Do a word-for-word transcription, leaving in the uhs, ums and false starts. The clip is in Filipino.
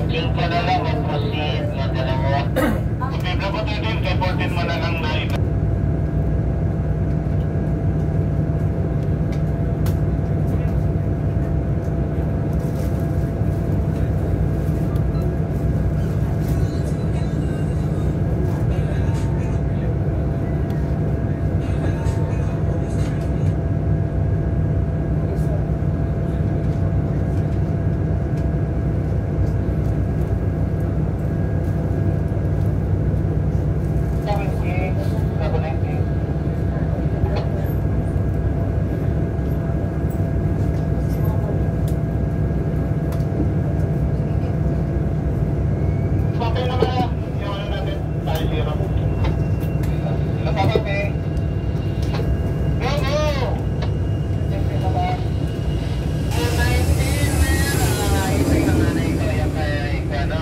Matching ka na lang o proceed na dalawa. Kung bibla ko tayo din, kay fourteen mo na lang na iba.